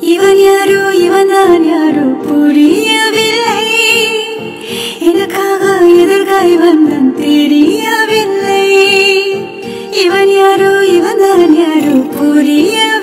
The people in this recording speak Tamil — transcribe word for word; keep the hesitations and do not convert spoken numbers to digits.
இவன் யாரோ இவன் தான் யாரோ புரியவில்லை. எனக்காக எதிர்காய் வந்தான் தெரியவில்லை. இவன் யாரோ இவன் தான் யாரோ புரியவில்லை.